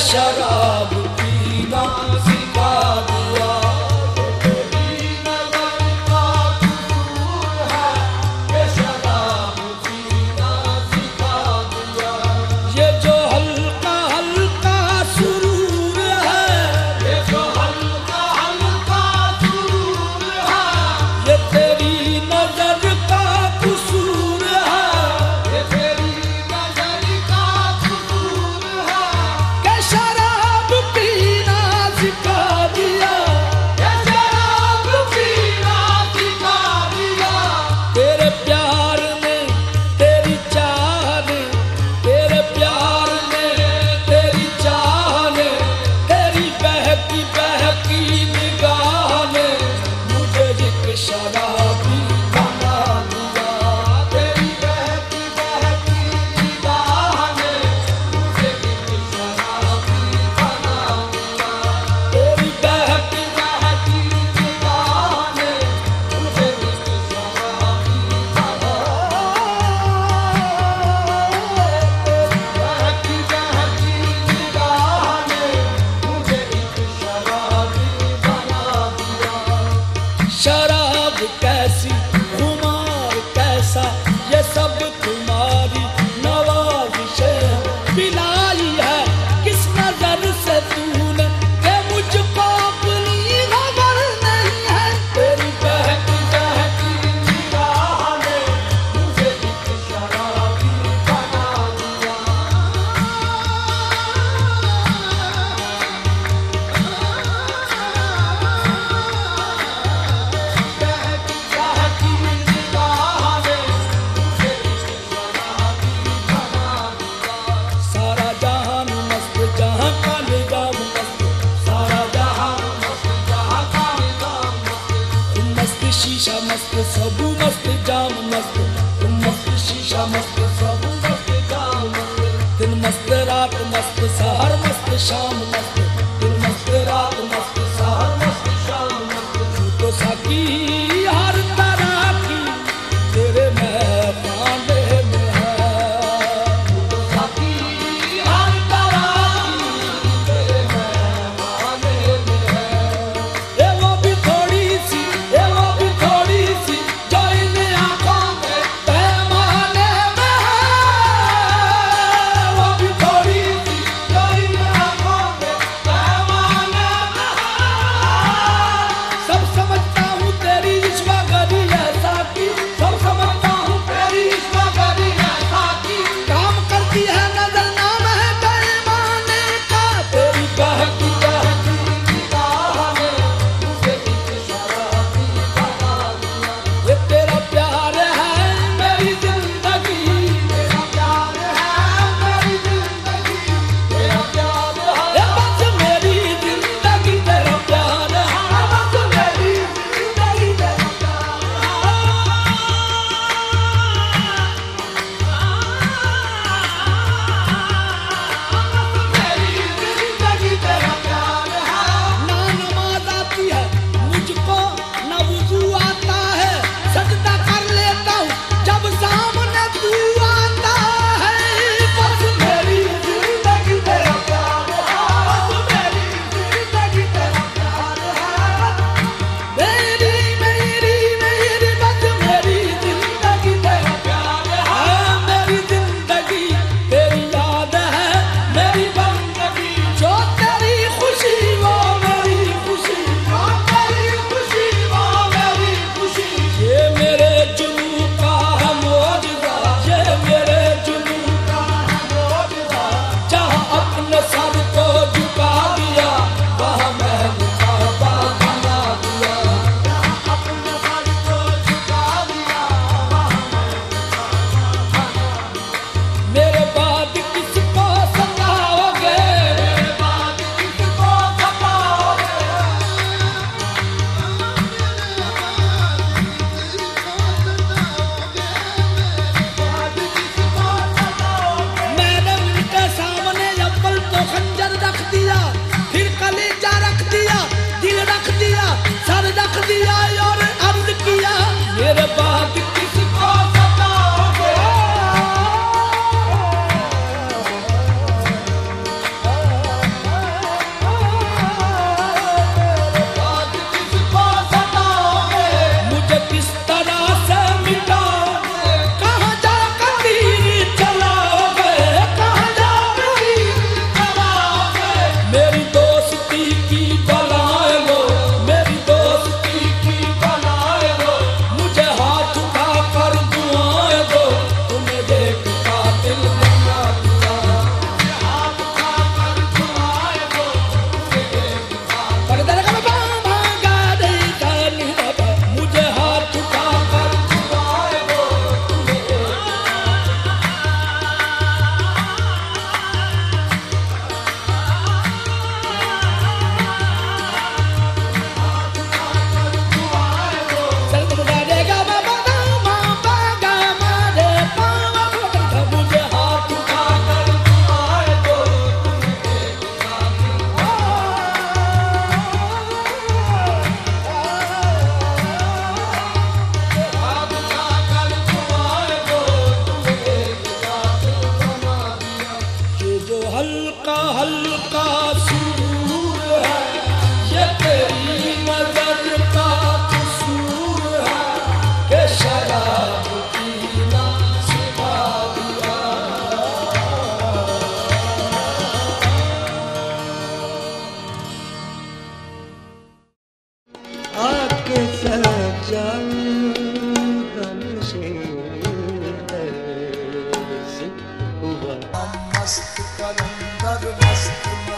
शराब पीना सिखा दिया। तेरी नजर का कसूर है, ये शराब पीना सिखा दिया। ये जो हल्का हल्का सुरूर है, ये जो हल्का हल्का सुरूर है, ये तेरी नजर का कसूर है, ये तेरी नजर का कसूर है। के शराब पीना सिखा दिया, ये शराब पीना सिखा दिया। तेरे प्यार ने, तेरी चाह ने, तेरे प्यार ने, तेरी चाह ने, तेरी बहकी बहकी निगाह ने मुझे एक शराबी बना दिया। तेरी बहकी बहकी निगाह ने मुझे एक शराबी बना दिया। तेरी बहकी बहकी निगाह ने मुझे एक शराबी बना दिया। बहकी बहकी निगाह ने मुझे एक शराबी बना दिया। शराब कैसी, खुमार कैसा, ये सब तुम्हारी नवाजिश है। पिलाई है किस नजर से तूने कि मुझको अपनी खबर नहीं है। तेरी बहकी बहकी निगाह ने मुझे एक शराबी बना दिया। बहकी बहकी निगाह ने मुझे एक शराबी बना दिया। सारा जहान मस्त, जहां का निजाम मस्त, सारा जहान मस्त, जहां का निजाम मस्त। तुम मस्त शीशा मस्त, सब मस्त जाम मस्त। तुम मस्त शीशा मस्त, सब मस्त जाम मस्त। दिन मस्त रात मस्त, सहर मस्त शाम मस्त। दिन मस्त रात मस्त, सहर मस्त शाम मस्त। तू तो साकी हर तरह की तेरे महफाने में है। तू तो साकी हर तरह की तेरे महफाने में है। ये वो भी थोड़ी सी, ये वो भी थोड़ी सी जो इन आँखों के पैमाने में है। वो भी थोड़ी सी जो इन आँखों के हम मस्त कलंदर मस्त